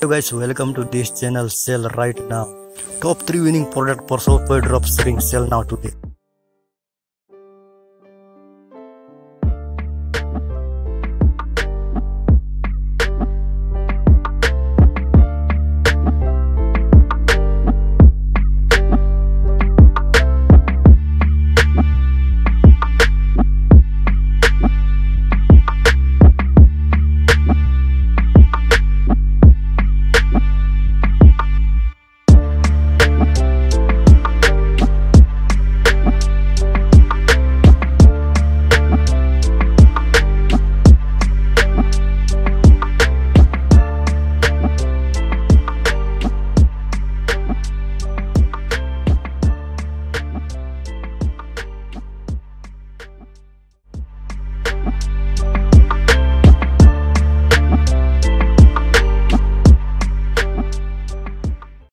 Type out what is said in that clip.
Hello guys, welcome to this channel. Sell right now. Top 3 winning product for Shopify dropshipping. Sell now today.